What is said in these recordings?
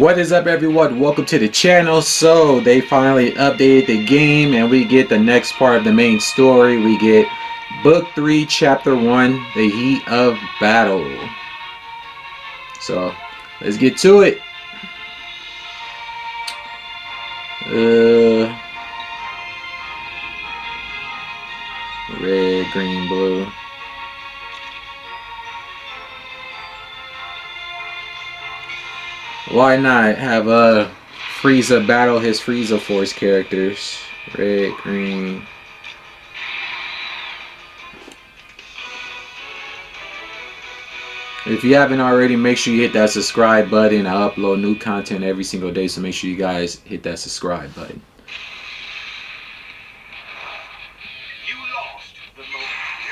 What is up, everyone? Welcome to the channel. So they finally updated the game and we get the next part of the main story. We get book 3 chapter 1, the heat of battle. So let's get to it. Red, green, blue. Why not have Frieza battle his Frieza Force characters? Red, green. If you haven't already, make sure you hit that subscribe button. I upload new content every single day, so make sure you guys hit that subscribe button. You lost the moment.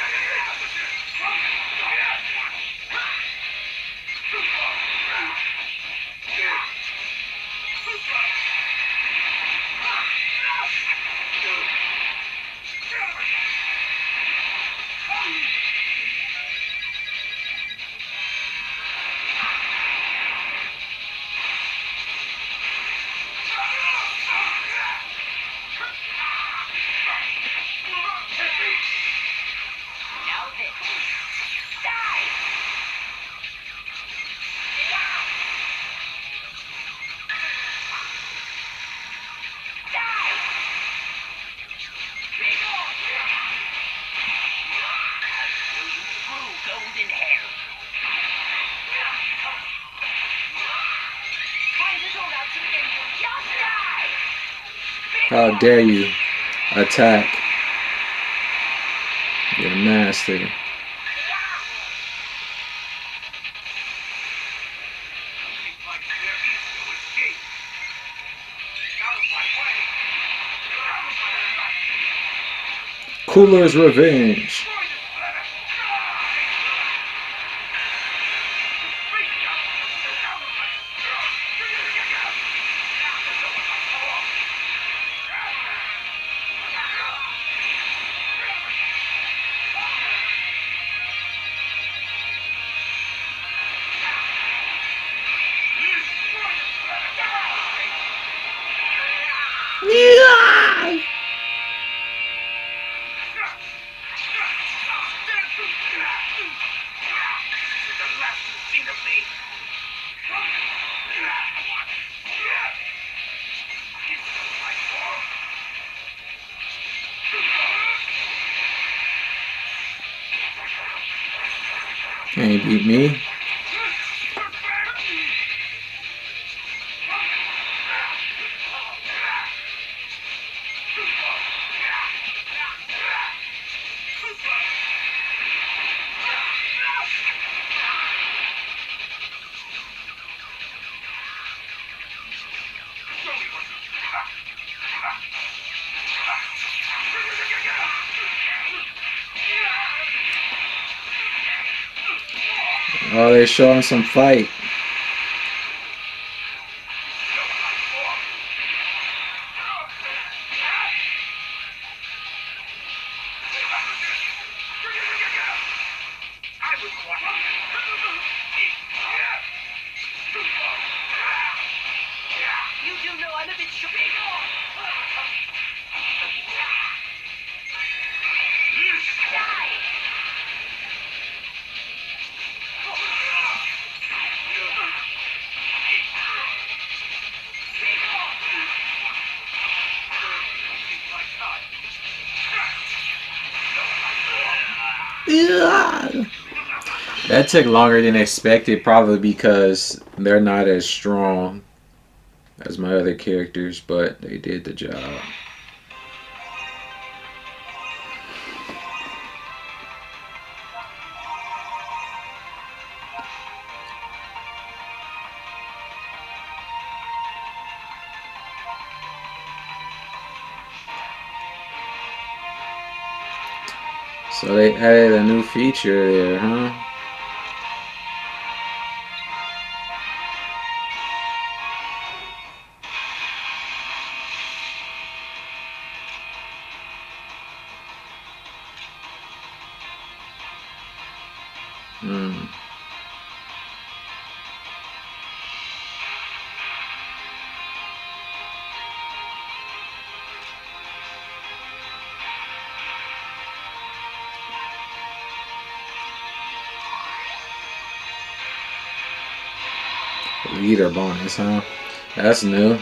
How dare you attack your master? Cooler's revenge. Yeah! Can't beat me. Oh, they're showing some fight. You do know I'm a bit sure. That took longer than expected, probably because they're not as strong as my other characters, but they did the job. So they added a new feature there, huh? Leader bonus, huh? That's new.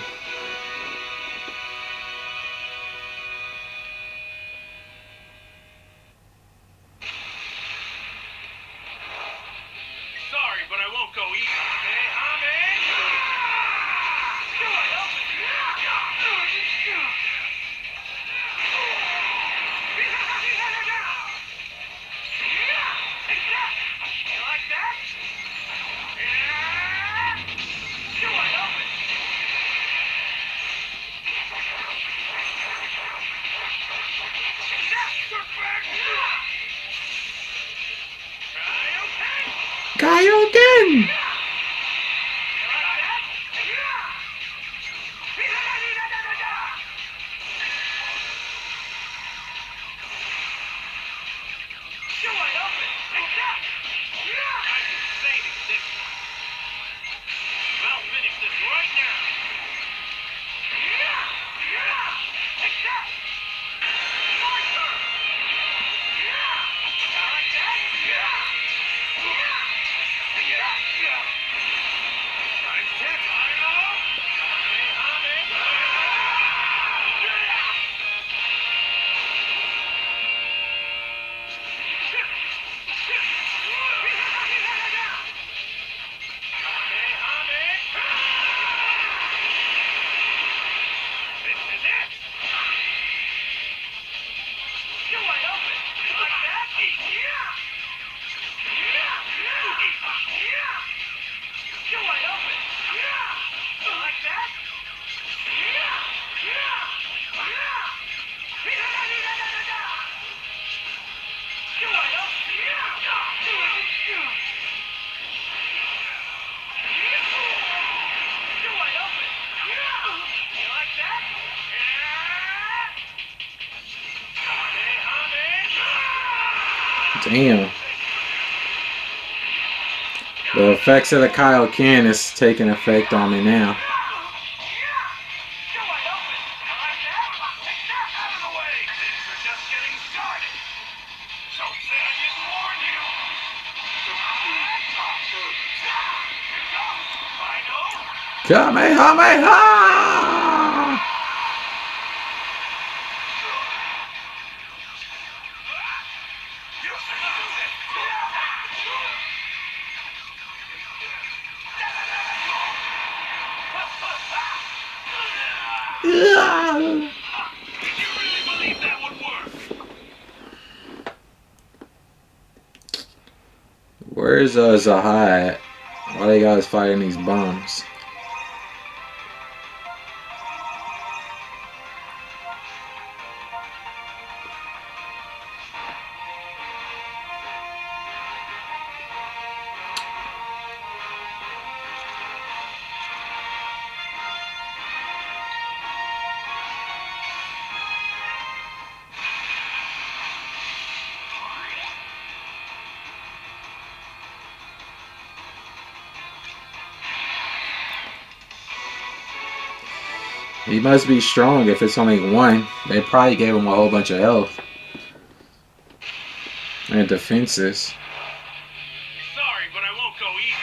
Sorry, but I won't go easy. You like that? You wide open. Kaioken! I'll finish this right now. Take that. My turn. I like that. Time's 10. This is it. You're wide open. You like that? You're wide open. You like that? You're wide open. You're wide open. You like that? Damn. The effects of the Kaioken is taking effect on me now. You're wide open. You like that? Take that out of the way. Things are just getting started. Don't say I didn't warn you. Final. Kamehameha! Did you really believe that would work? Where's Zahai at? Why they guys fighting these bums? He must be strong if it's only one. They probably gave him a whole bunch of health. And defenses. Sorry, but I won't go easy.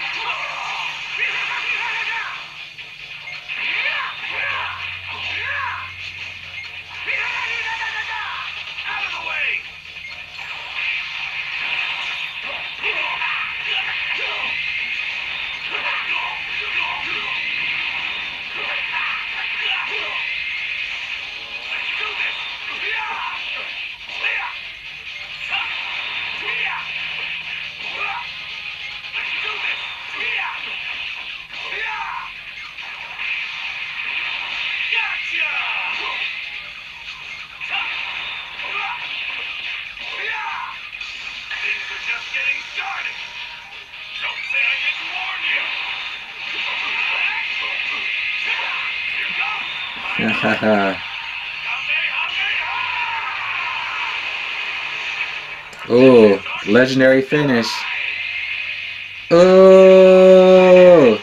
Out of the way. Let's do this. Let's do this. Gotcha. Things are just getting started. Don't say I didn't warn you. Here goes. Hahaha. Kamehameha! Oh, legendary finish. Oh!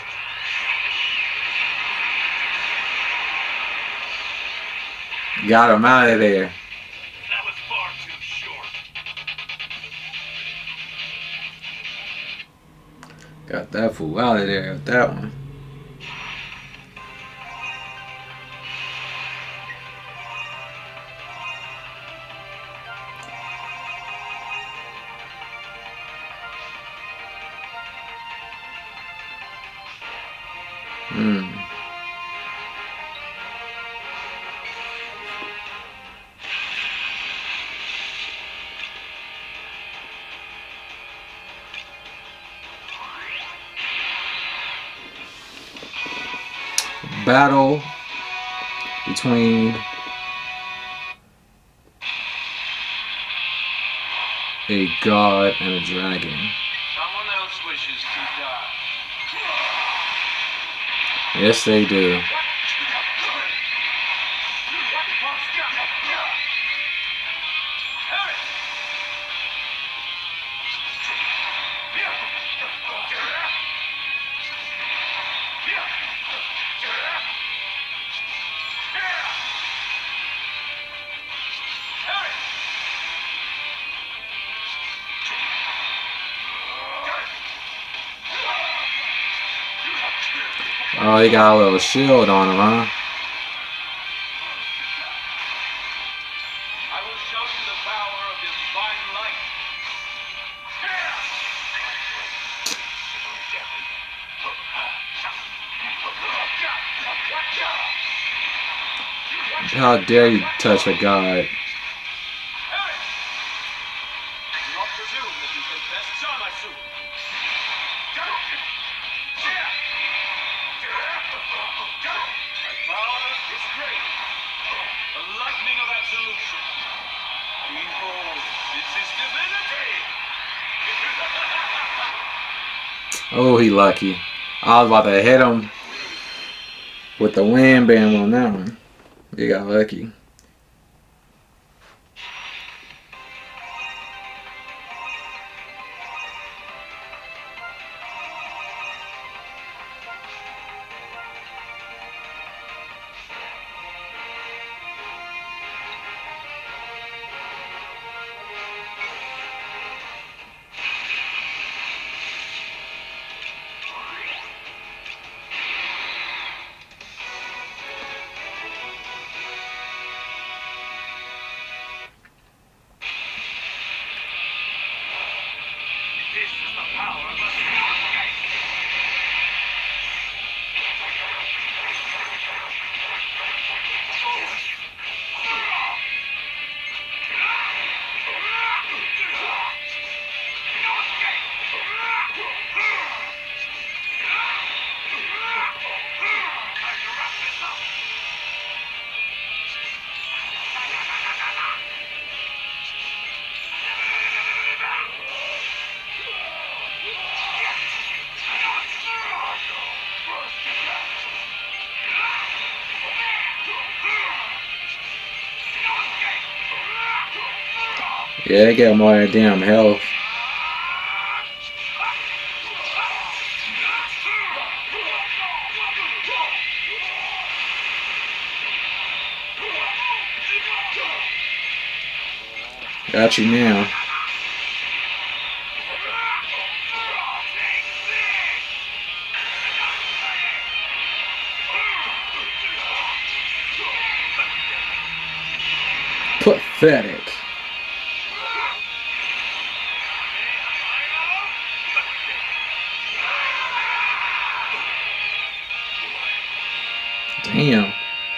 Got him out of there. That was far too short. Got that fool out of there with that one. Hmm. Battle between a god and a dragon. Someone else wishes to die. Yes, they do. Oh, he got a little shield on him, huh? I will show you the power of divine light. How dare you touch a god? Do not presume that you can best Zamasu. My power is great. The lightning of absolution. Behold, this is divinity. Oh, he lucky. I was about to hit him with the wham bam on that one. He got lucky. This is the power of the Yeah, they get more of that damn health. Got you now. Pathetic. Damn.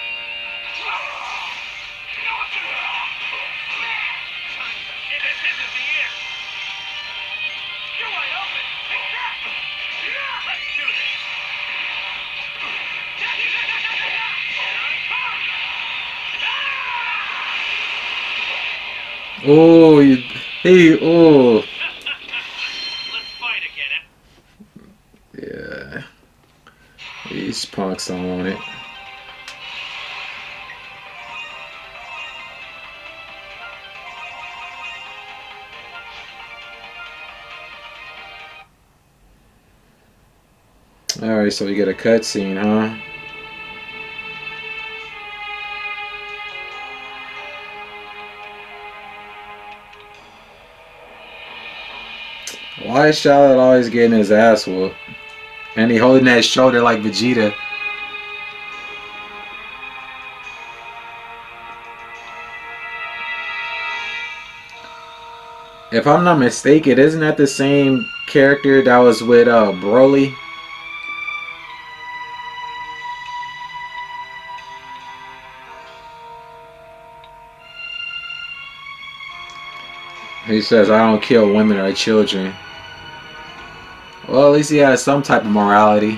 Oh, oh. Let's fight again. Yeah. These punks don't want it. Alright, so we get a cutscene, huh? Why is Charlotte always getting his ass whooped? And he holding that shoulder like Vegeta. If I'm not mistaken, isn't that the same character that was with Broly? He says, I don't kill women or children. Well, at least he has some type of morality.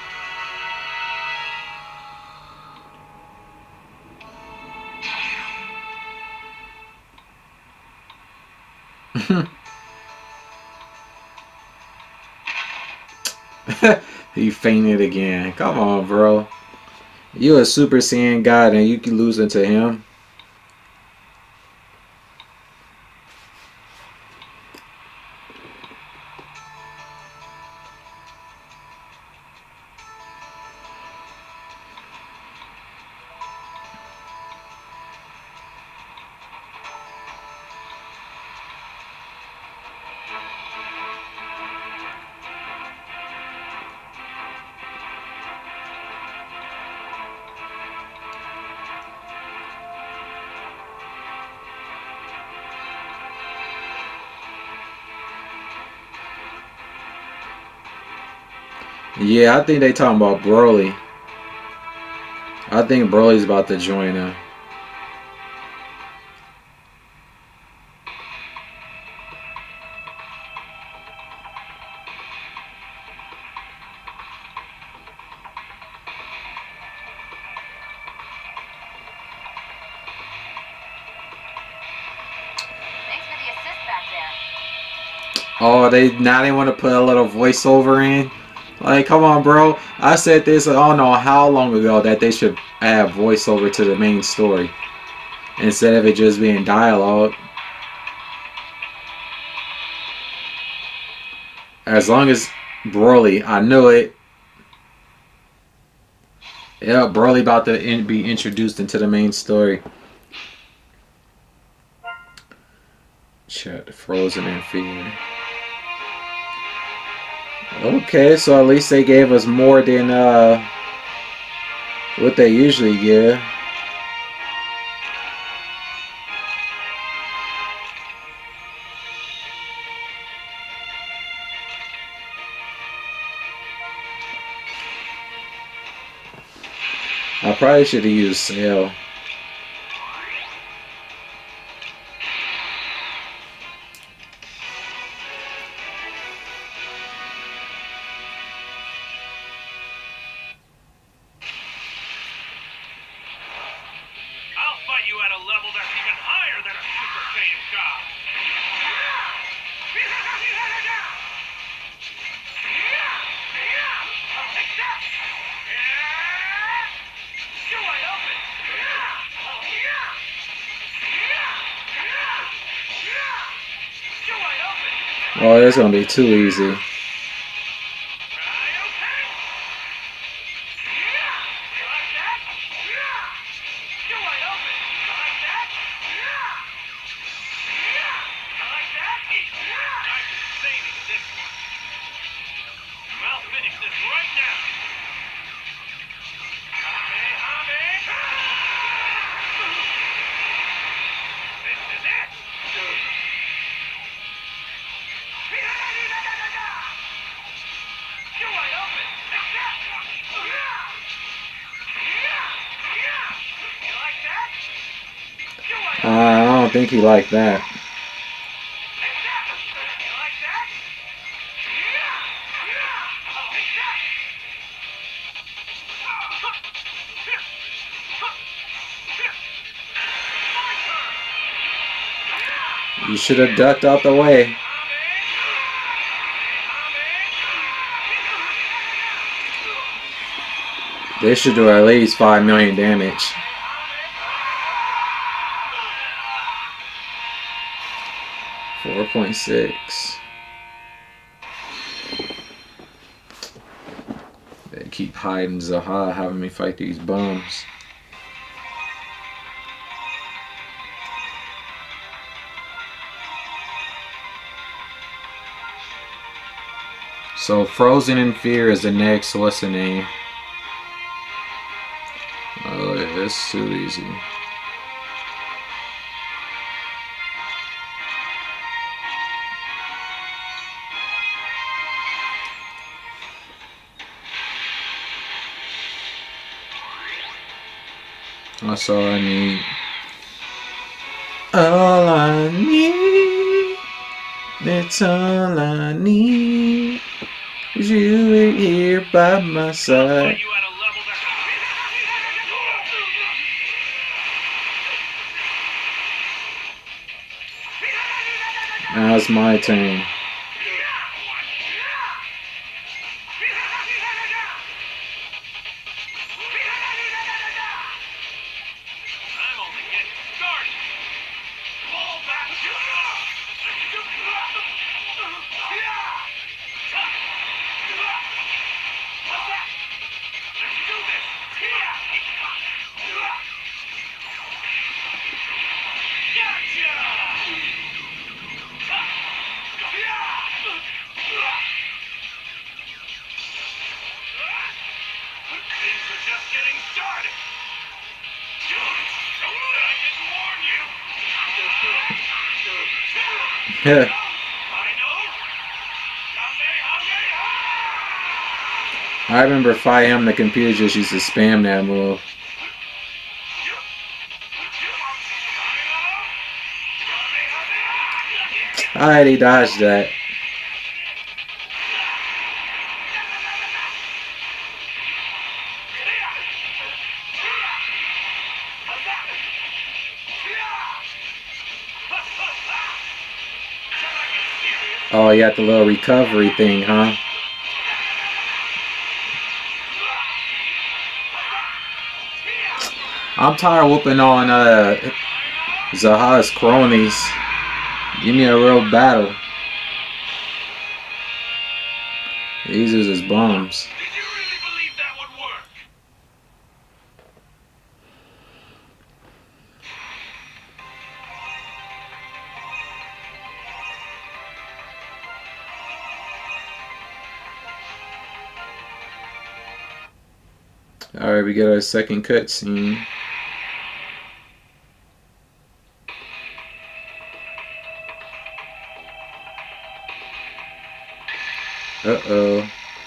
He fainted again. Come on, bro. You a Super Saiyan God and you can lose into him? Yeah, I think they talking about Broly. I think Broly's about to join them. Thanks for the assist back there. Oh, they want to put a little voiceover in. Like, come on, bro. I said this I don't know how long ago that they should add voiceover to the main story instead of it just being dialogue. As long as Broly, I knew it. Yeah, Broly about to be introduced into the main story. Chat, Frozen in Fear. Okay, so at least they gave us more than what they usually give. I probably should have used Cell. I'll fight you at a level that's even higher than a Super Saiyan God. I'll take that. You wide open. You wide open. Oh, that's gonna be too easy. I don't think he liked that. You should have ducked out the way. They should do at least 5 million damage. .6. They keep hiding Zaha, having me fight these bums. So Frozen in Fear is the next. What's the name? Oh, it's too easy. That's all I need. All I need. That's all I need. Is you right here by my side. You at a level that Now it's my turn. I'm only getting started. Fall back. Let's do this. Things are just getting started. Don't say I didn't warn you. Yeah. I know. I remember Fire the computer just used to spam that move. Alright, he dodged that. Oh, you got the little recovery thing, huh? I'm tired of whooping on Zaha's cronies. Give me a real battle. These are his bombs. Did you really believe that would work? Alright, we get our second cutscene. Uh-oh.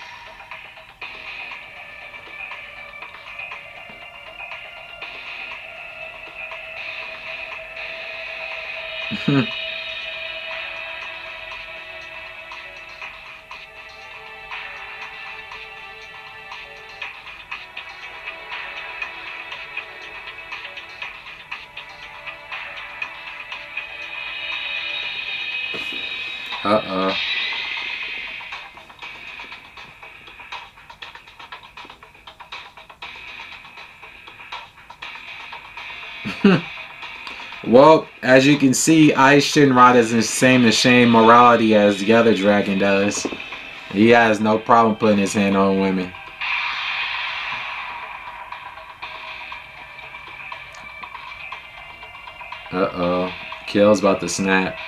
Uh-oh. Well, as you can see, Ice Shinrod is the same morality as the other dragon does. He has no problem putting his hand on women. Uh-oh. Kill's about to snap.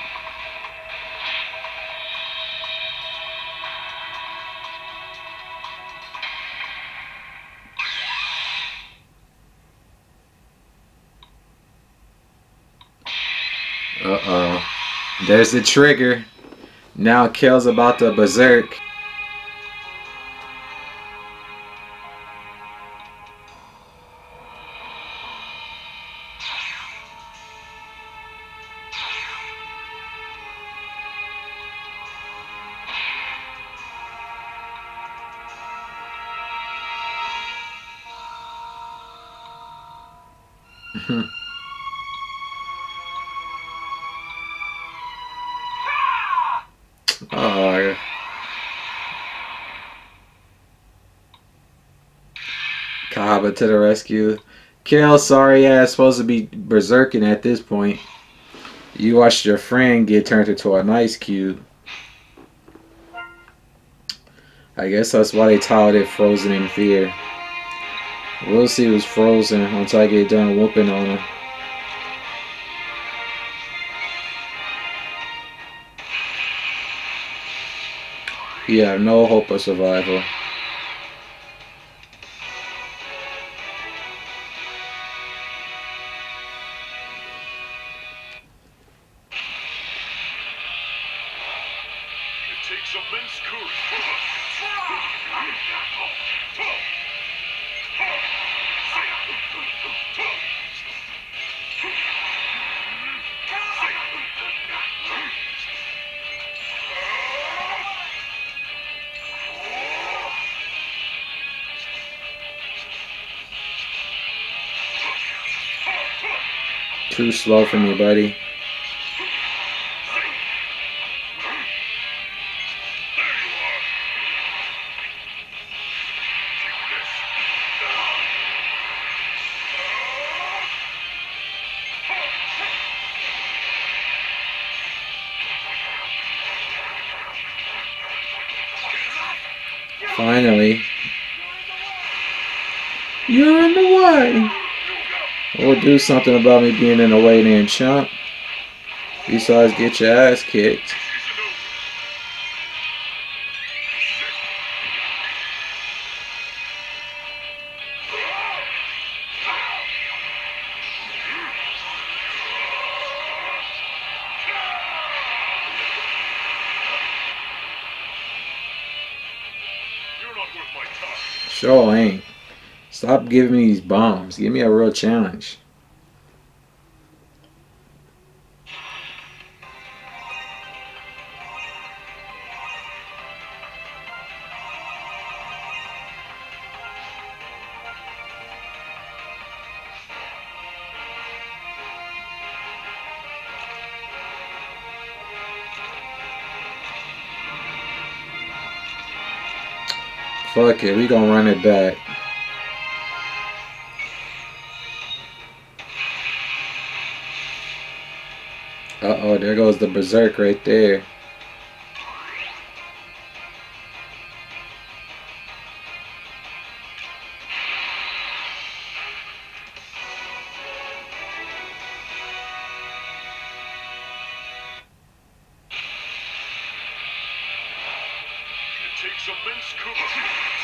Uh-oh. There's the trigger. Now Kale's about to berserk. Oh. Kahaba to the rescue. Kale, sorry ass, supposed to be berserking at this point. You watched your friend get turned into an ice cube. I guess that's why they titled it Frozen in Fear. We'll see who's frozen once I get done whooping on him. You have no hope of survival. It takes immense courage. Too slow for me, buddy. Finally. You're in the way. Or do something about me being in the way then, chump. Besides, get your ass kicked. Sure ain't. Stop giving me these bombs. Give me a real challenge. Fuck it, we gonna run it back. Uh-oh, there goes the berserk right there. Takes immense courage.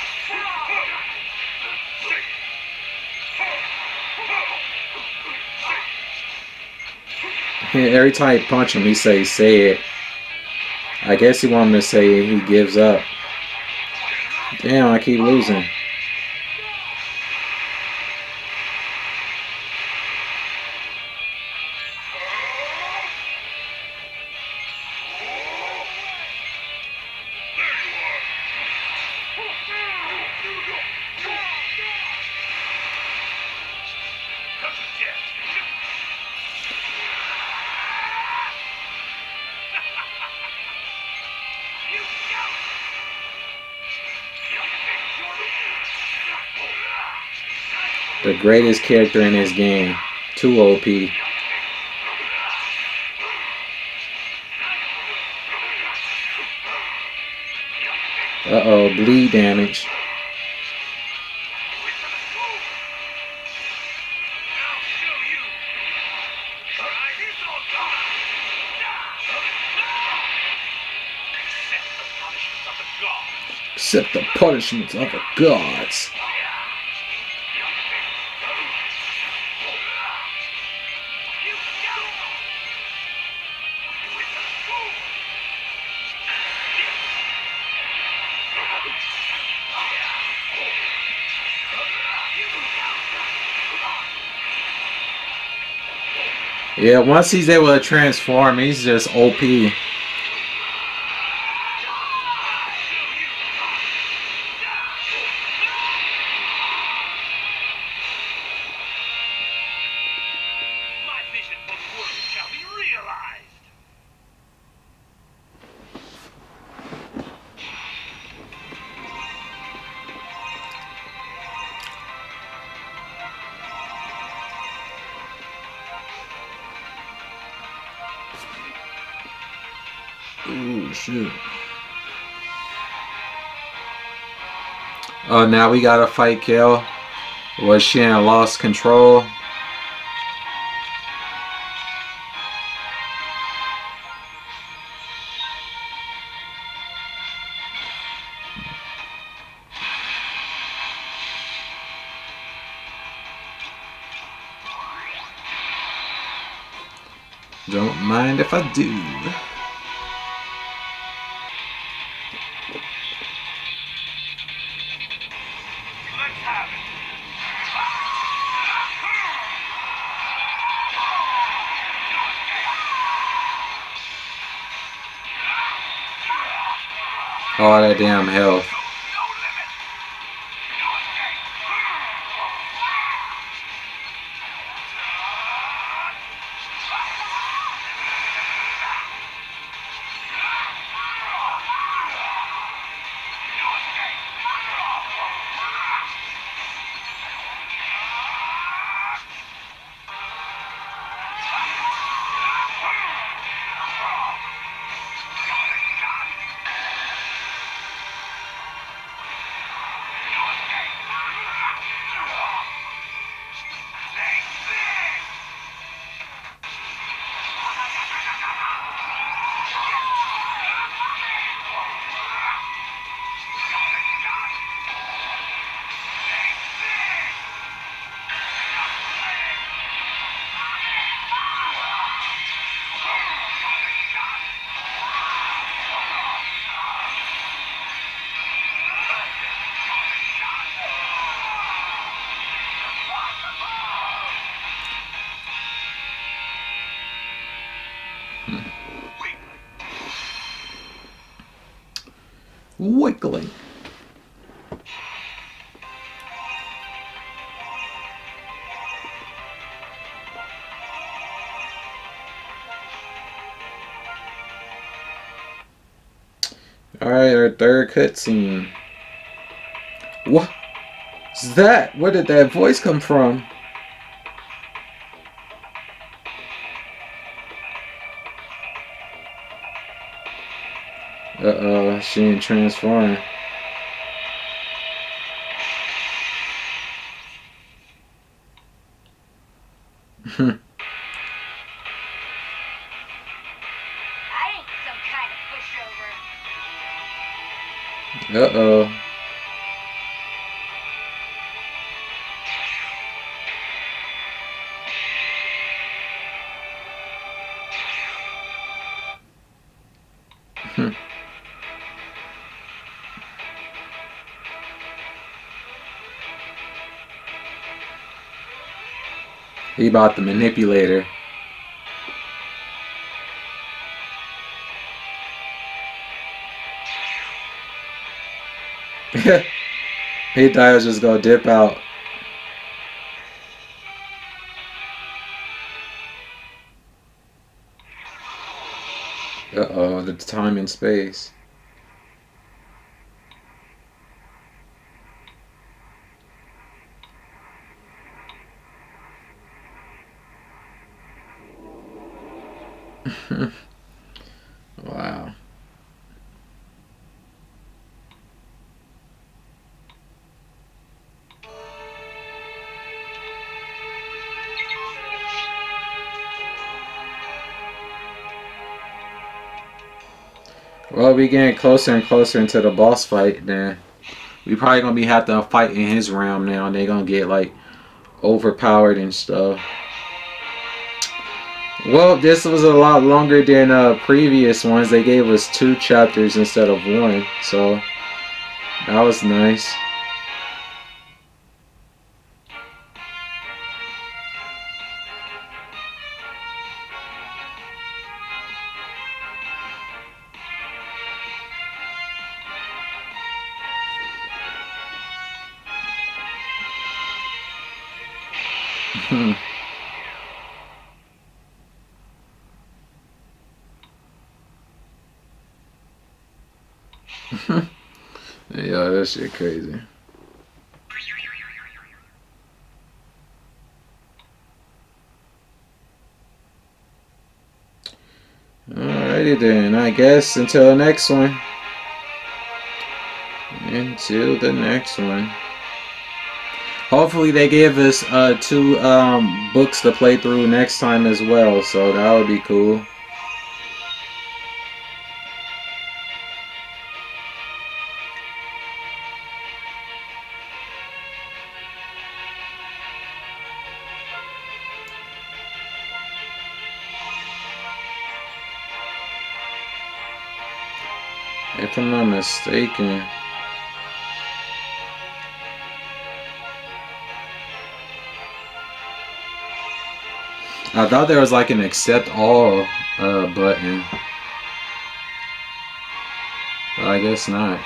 Every time he punch him, he say it. I guess he want him to say he gives up. Damn, I keep losing. The greatest character in this game. Too OP. Uh-oh, bleed damage. Accept the punishments of the gods. Yeah, once he's able to transform, he's just OP. My vision for the world shall be realized. Ooh, shoot. Oh, now we gotta fight Kale. Was she in lost control? Don't mind if I do. Let's have it. All that damn health. Wiggling. Alright, our third cutscene. What is that? Where did that voice come from? Uh-oh, she ain't transforming. I ain't some kind of pushover. Uh-oh. He about to manipulate her. He thought I was just gonna dip out. Uh-oh, the time and space. Wow. Well, we getting closer and closer into the boss fight. Then we probably gonna be have to fight in his realm now, and they gonna get like overpowered and stuff. Well, this was a lot longer than previous ones. They gave us 2 chapters instead of 1, so that was nice. Yeah, that shit crazy. Alrighty then, I guess until the next one. Until the next one. Hopefully they give us 2 books to play through next time as well, so that would be cool. If I'm not mistaken. I thought there was like an accept all button. But I guess not.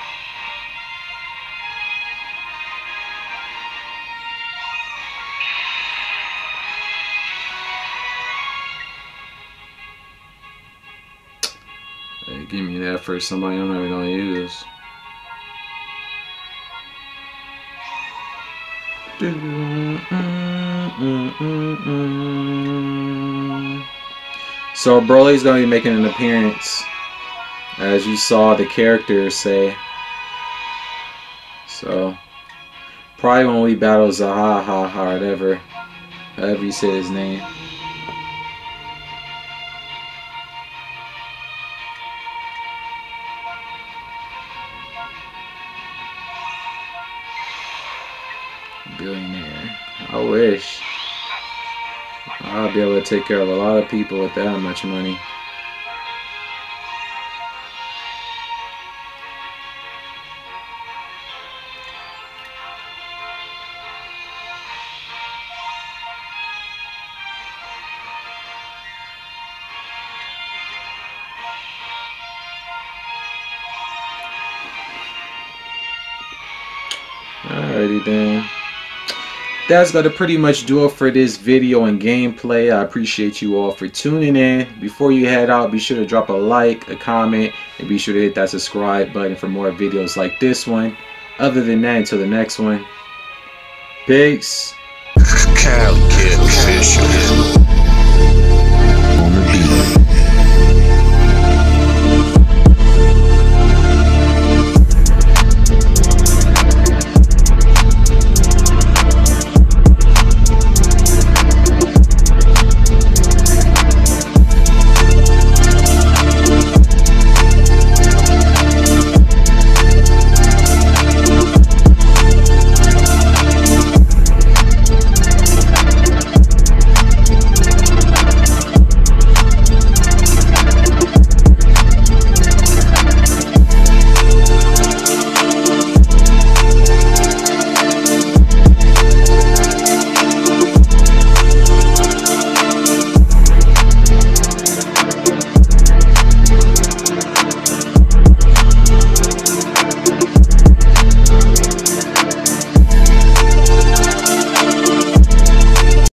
Hey, give me that for somebody I'm never gonna use. So Broly's gonna be making an appearance, as you saw the characters say. So probably when we battle Zaha or whatever, however you say his name. Billionaire. I wish. I'll be able to take care of a lot of people with that much money. Alrighty then. That's gonna pretty much do it for this video and gameplay. I appreciate you all for tuning in. Before you head out, be sure to drop a like, a comment, and be sure to hit that subscribe button for more videos like this one. Other than that, until the next one, peace. Cali Kid Official.